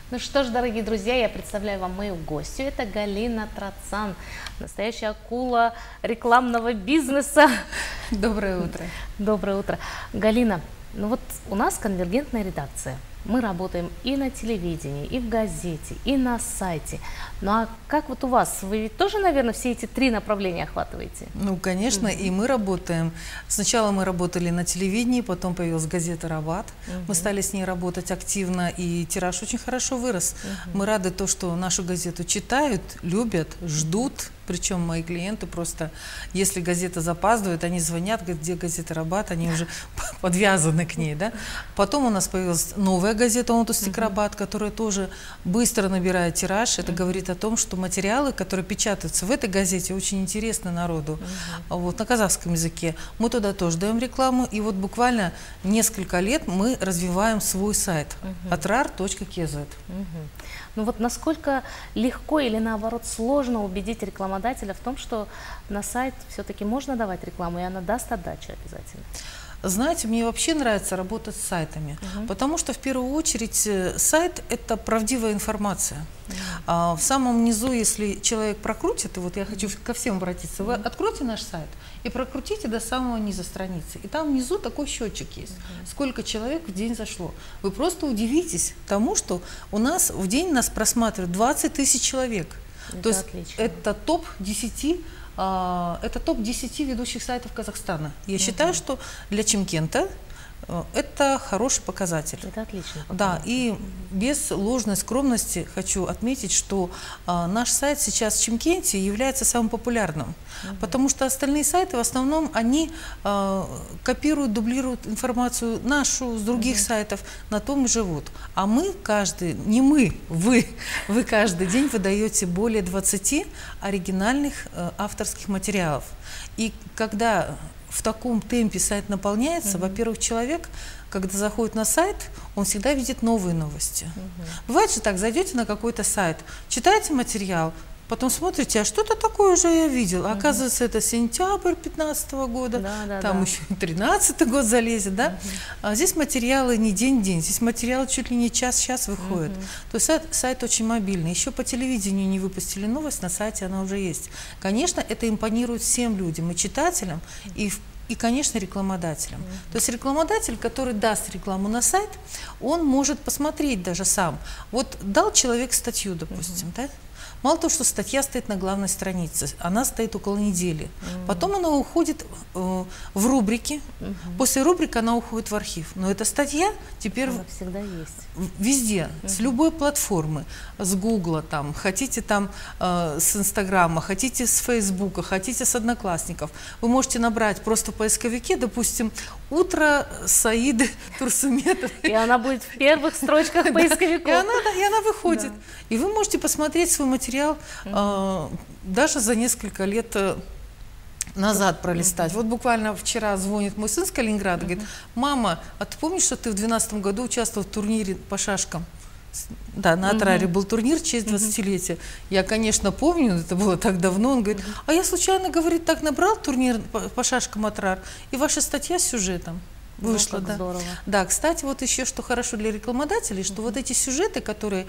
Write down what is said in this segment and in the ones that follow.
Ну что ж, дорогие друзья, я представляю вам мою гостью. Это Галина Трацан, настоящая акула рекламного бизнеса. Доброе утро. Доброе утро. Галина, ну вот у нас конвергентная редакция. Мы работаем и на телевидении, и в газете, и на сайте. Ну а как вот у вас? Вы ведь тоже, наверное, все эти три направления охватываете? Ну, конечно, и мы работаем. Сначала мы работали на телевидении, потом появилась газета «Рабат». Мы стали с ней работать активно, и тираж очень хорошо вырос. Мы рады то, что нашу газету читают, любят, ждут. Причем мои клиенты просто, если газета запаздывает, они звонят, говорят, где газета «Рабат», они уже подвязаны к ней. Да? Потом у нас появилась новая газета «Онтустик Рабат», которая тоже быстро набирает тираж. Это говорит о том, что материалы, которые печатаются в этой газете, очень интересны народу. Вот, на казахском языке. Мы туда тоже даем рекламу. И вот буквально несколько лет мы развиваем свой сайт atrar.kz. Ну вот насколько легко или наоборот сложно убедить рекламодателя в том, что на сайт все-таки можно давать рекламу, и она даст отдачу обязательно? Знаете, мне вообще нравится работать с сайтами, потому что в первую очередь сайт – это правдивая информация. В самом низу, если человек прокрутит, и вот я хочу ко всем обратиться, вы откройте наш сайт и прокрутите до самого низа страницы. И там внизу такой счетчик есть, сколько человек в день зашло. Вы просто удивитесь тому, что у нас в день нас просматривают 20 тысяч человек. То есть это топ-10. Это топ-10 ведущих сайтов Казахстана. Я считаю, что для Чимкента это хороший показатель. Это отлично. Да, и без ложной скромности хочу отметить, что наш сайт сейчас в Чимкенте является самым популярным, потому что остальные сайты в основном они копируют, дублируют информацию нашу с других сайтов, на том и живут. А мы каждый, не мы, вы каждый день выдаете более 20 оригинальных авторских материалов. И когда в таком темпе сайт наполняется, во-первых, человек, когда заходит на сайт, он всегда видит новые новости. Бывает же так, зайдете на какой-то сайт, читаете материал, потом смотрите, а что-то такое уже я видел. Оказывается, это сентябрь 2015 года, там еще 2013 год залезет. Да? А здесь материалы не день-день, здесь материалы чуть ли не час-час выходят. То есть сайт очень мобильный. Еще по телевидению не выпустили новость, на сайте она уже есть. Конечно, это импонирует всем людям, и читателям, и, конечно, рекламодателям. То есть рекламодатель, который даст рекламу на сайт, он может посмотреть даже сам. Вот дал человек статью, допустим, да? Мало того, что статья стоит на главной странице, она стоит около недели. Потом она уходит в рубрики, после рубрики она уходит в архив. Но эта статья теперь всегда есть. Везде, с любой платформы, с Гугла, там, хотите там с Инстаграма, хотите с Фейсбука, хотите с Одноклассников. Вы можете набрать просто в поисковике, допустим, «Утро Саиды Турсуметовой». И она будет в первых строчках поисковиков. И она выходит. И вы можете посмотреть свой материал даже за несколько лет назад пролистать. Вот буквально вчера звонит мой сын с Калининграда, говорит: мама, а ты помнишь, что ты в 2012 году участвовал в турнире по шашкам? Да, на Атраре был турнир в честь 20-летия. Я, конечно, помню, это было так давно. Он говорит: а я случайно, говорит, так набрал турнир по шашкам Атрар, и ваша статья с сюжетом вышла. Да. Здорово. Да, кстати, вот еще что хорошо для рекламодателей, что вот эти сюжеты, которые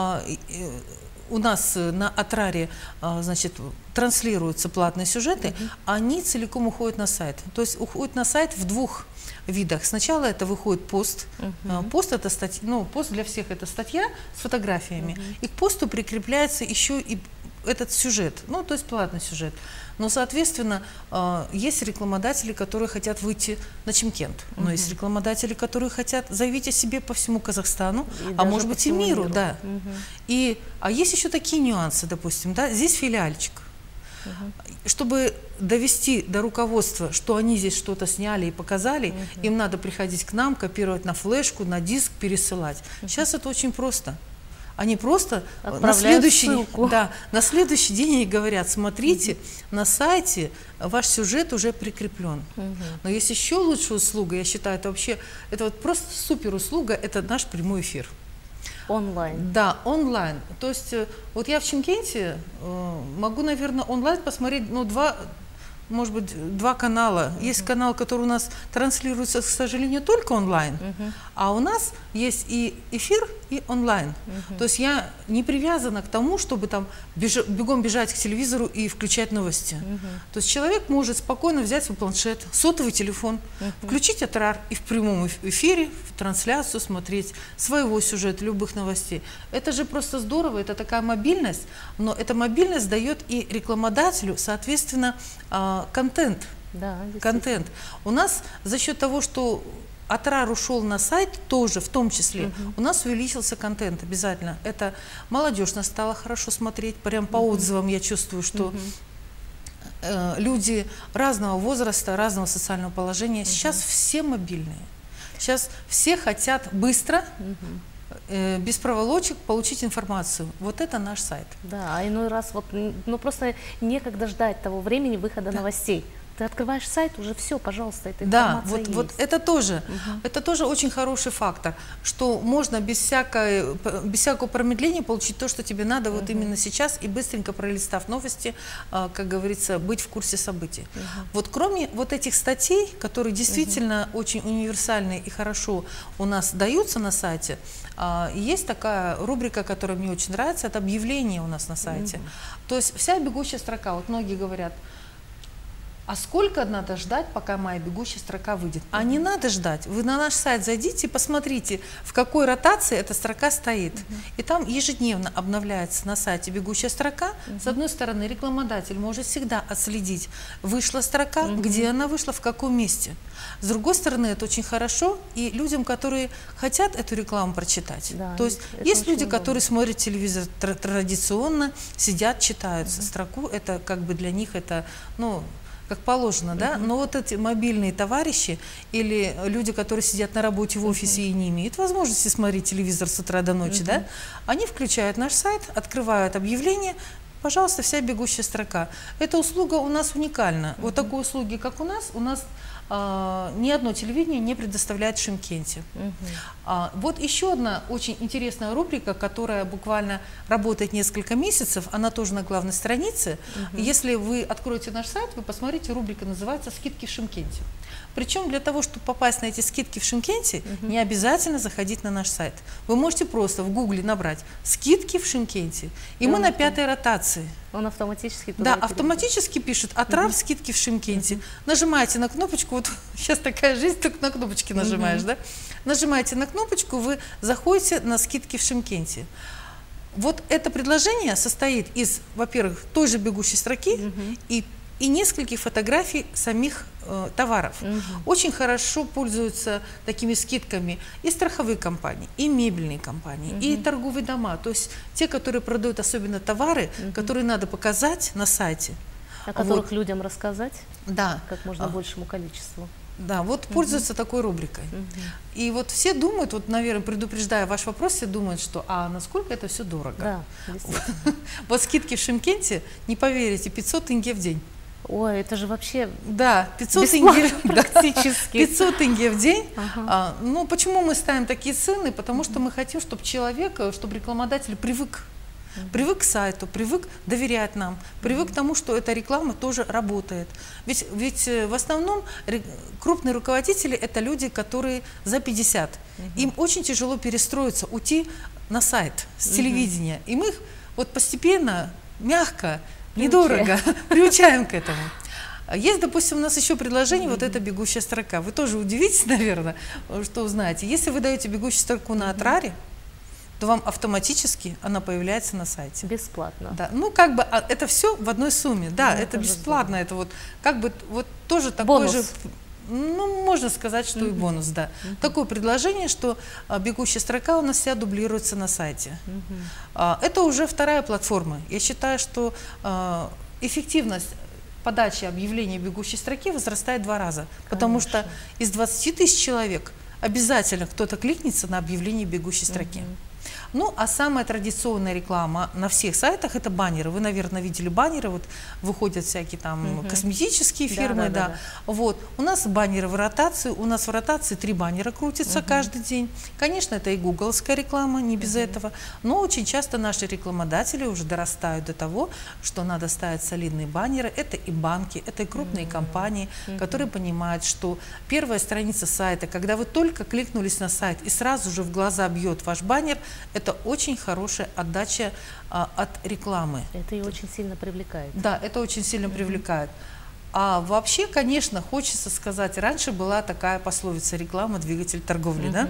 у нас на Атраре, значит, транслируются платные сюжеты, они целиком уходят на сайт. То есть уходят на сайт в двух видах. Сначала это выходит пост. Пост это статья, ну, пост для всех это статья с фотографиями. И к посту прикрепляется еще и этот сюжет, ну, то есть платный сюжет. Но, соответственно, есть рекламодатели, которые хотят выйти на Чимкент. Но есть рекламодатели, которые хотят заявить о себе по всему Казахстану, а может быть и миру. Да. А есть еще такие нюансы, допустим, да, здесь филиальчик. Чтобы довести до руководства, что они здесь что-то сняли и показали, им надо приходить к нам, копировать на флешку, на диск, пересылать. Сейчас это очень просто. Они просто на следующий день они говорят: смотрите, на сайте ваш сюжет уже прикреплен. Но есть еще лучшая услуга, я считаю, это вообще, это вот просто супер услуга, это наш прямой эфир. Онлайн. Да, онлайн. То есть вот я в Чимкенте могу, наверное, онлайн посмотреть, ну, может быть, два канала. Есть канал, который у нас транслируется, к сожалению, только онлайн, а у нас есть и эфир, и онлайн. То есть я не привязана к тому, чтобы там бегом бежать к телевизору и включать новости. То есть человек может спокойно взять свой планшет, сотовый телефон, включить Атрар и в прямом эфире, в трансляцию смотреть своего сюжета, любых новостей. Это же просто здорово, это такая мобильность, но эта мобильность дает и рекламодателю, соответственно, контент. Да, контент. У нас за счет того, что Атрар ушел на сайт, тоже в том числе, у нас увеличился контент обязательно. Это молодежь нас стала хорошо смотреть, прям по отзывам я чувствую, что люди разного возраста, разного социального положения, сейчас все мобильные. Сейчас все хотят быстро, без проволочек получить информацию. Вот это наш сайт. Да, а иной раз вот, ну просто некогда ждать того времени выхода новостей. Ты открываешь сайт, уже все, пожалуйста, эта информация есть. Вот это тоже очень хороший фактор, что можно без всякого промедления получить то, что тебе надо вот именно сейчас, и быстренько пролистав новости, как говорится, быть в курсе событий. Вот кроме вот этих статей, которые действительно очень универсальные и хорошо у нас даются на сайте, есть такая рубрика, которая мне очень нравится, это объявления у нас на сайте. То есть вся бегущая строка, вот многие говорят, а сколько надо ждать, пока моя бегущая строка выйдет? А не надо ждать. Вы на наш сайт зайдите, посмотрите, в какой ротации эта строка стоит. И там ежедневно обновляется на сайте бегущая строка. С одной стороны, рекламодатель может всегда отследить, вышла строка, где она вышла, в каком месте. С другой стороны, это очень хорошо и людям, которые хотят эту рекламу прочитать. Да, то есть есть люди, которые смотрят телевизор традиционно, сидят, читают строку. Это как бы для них это, ну, как положено, да, но вот эти мобильные товарищи или люди, которые сидят на работе в офисе и не имеют возможности смотреть телевизор с утра до ночи, да, они включают наш сайт, открывают объявление, пожалуйста, вся бегущая строка. Эта услуга у нас уникальна. Вот такой услуги, как у нас ни одно телевидение не предоставляет в Шымкенте. Вот еще одна очень интересная рубрика, которая буквально работает несколько месяцев, она тоже на главной странице. Если вы откроете наш сайт, вы посмотрите, рубрика называется «Скидки в Шымкенте». Причем для того, чтобы попасть на эти скидки в Шымкенте, не обязательно заходить на наш сайт. Вы можете просто в гугле набрать «Скидки в Шымкенте», и мы на 5-й ротации. Он автоматически туда автоматически пишет «Атрар, скидки в Шымкенте». Нажимаете на кнопочку, вот сейчас такая жизнь, только на кнопочки нажимаешь, да? Нажимаете на кнопочку, вы заходите на скидки в Шымкенте. Вот это предложение состоит из, во-первых, той же бегущей строки и нескольких фотографий самих товаров. Очень хорошо пользуются такими скидками и страховые компании, и мебельные компании, и торговые дома. То есть те, которые продают особенно товары, которые надо показать на сайте. О которых людям рассказать как можно большему количеству. Да, вот пользуются такой рубрикой. И вот все думают, вот, наверное, предупреждая ваш вопрос, все думают, что насколько это все дорого. Да, вот скидки в Шымкенте, не поверите, 500 тенге в день. Ой, это же вообще 500 тенге практически. 500 тенге в день. Ну, почему мы ставим такие цены? Потому что мы хотим, чтобы человек, чтобы рекламодатель привык к сайту, привык доверять нам, привык к тому, что эта реклама тоже работает. Ведь в основном крупные руководители – это люди, которые за 50. Им очень тяжело перестроиться, уйти на сайт с телевидения. И мы их вот постепенно, мягко, недорого приучаем к этому. Есть, допустим, у нас еще предложение, вот эта бегущая строка. Вы тоже удивитесь, наверное, что узнаете. Если вы даете бегущую строку на Атраре, то вам автоматически она появляется на сайте. Бесплатно. Да. Ну, как бы это все в одной сумме. Да, это бесплатно. Это вот как бы вот тоже такой же, ну, можно сказать, что и бонус, да. Такое предложение, что бегущая строка у нас вся дублируется на сайте. Это уже вторая платформа. Я считаю, что эффективность подачи объявления бегущей строки возрастает 2 раза. Потому что из 20 тысяч человек обязательно кто-то кликнется на объявление бегущей строки. Ну, а самая традиционная реклама на всех сайтах – это баннеры. Вы, наверное, видели баннеры, вот выходят всякие там косметические фирмы, да. Вот, у нас баннеры в ротации, у нас в ротации 3 баннера крутятся каждый день. Конечно, это и гугловская реклама, не без этого, но очень часто наши рекламодатели уже дорастают до того, что надо ставить солидные баннеры. Это и банки, это и крупные компании, которые понимают, что первая страница сайта, когда вы только кликнулись на сайт и сразу же в глаза бьет ваш баннер, это очень хорошая отдача от рекламы. Это и очень сильно привлекает. Да, это очень сильно привлекает. А вообще, конечно, хочется сказать, раньше была такая пословица: реклама – двигатель торговли, да?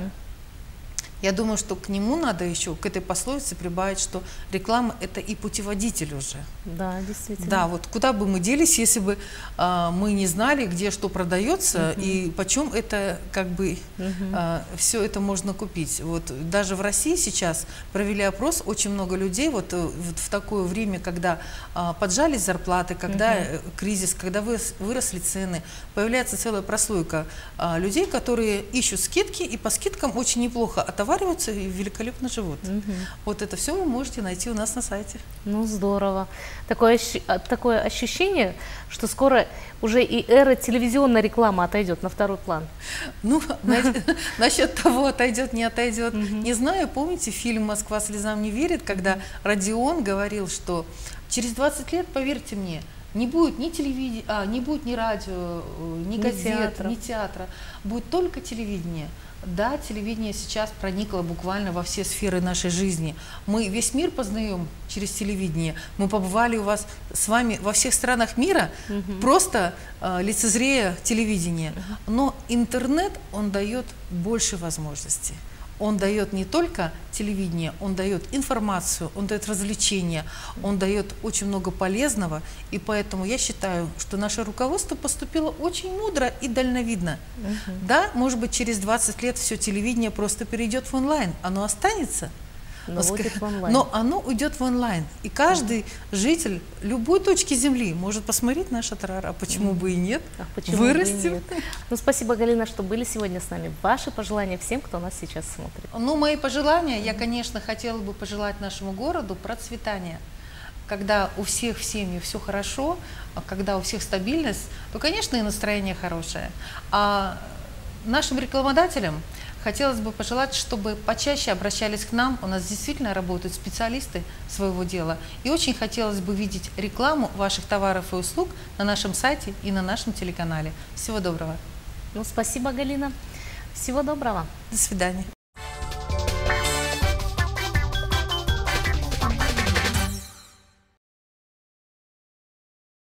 Я думаю, что к нему надо еще, к этой пословице прибавить, что реклама – это и путеводитель уже. Да, действительно. Да, вот куда бы мы делись, если бы мы не знали, где что продается и почем это, как бы, все это можно купить. Вот даже в России сейчас провели опрос, очень много людей вот в такое время, когда поджались зарплаты, когда кризис, когда выросли цены, появляется целая прослойка людей, которые ищут скидки и по скидкам очень неплохо отовариваются и великолепно живут. Вот это все вы можете найти у нас на сайте. Ну, здорово. Такое ощущение, что скоро уже и эра телевизионной рекламы отойдет на второй план. Ну, насчет того, отойдет, не отойдет, не знаю. Помните фильм «Москва слезам не верит», когда Родион говорил, что через 20 лет, поверьте мне, не будет ни телевидения, не будет ни радио, ни газет, ни театра, будет только телевидение. Да, телевидение сейчас проникло буквально во все сферы нашей жизни. Мы весь мир познаем через телевидение. Мы побывали у вас с вами во всех странах мира, просто лицезрея телевидение. Но интернет, он дает больше возможностей. Он дает не только телевидение, он дает информацию, он дает развлечения, он дает очень много полезного. И поэтому я считаю, что наше руководство поступило очень мудро и дальновидно. Да, может быть, через 20 лет все телевидение просто перейдет в онлайн, оно останется. Но оно уйдет в онлайн. И каждый житель любой точки Земли может посмотреть наш Атрар. А почему бы и нет? Вырастим. Ну, спасибо, Галина, что были сегодня с нами. Ваши пожелания всем, кто нас сейчас смотрит. Ну, мои пожелания, я, конечно, хотела бы пожелать нашему городу процветания. Когда у всех в семье все хорошо, когда у всех стабильность, то, конечно, и настроение хорошее. А нашим рекламодателям хотелось бы пожелать, чтобы почаще обращались к нам. У нас действительно работают специалисты своего дела. И очень хотелось бы видеть рекламу ваших товаров и услуг на нашем сайте и на нашем телеканале. Всего доброго. Ну, спасибо, Галина. Всего доброго. До свидания.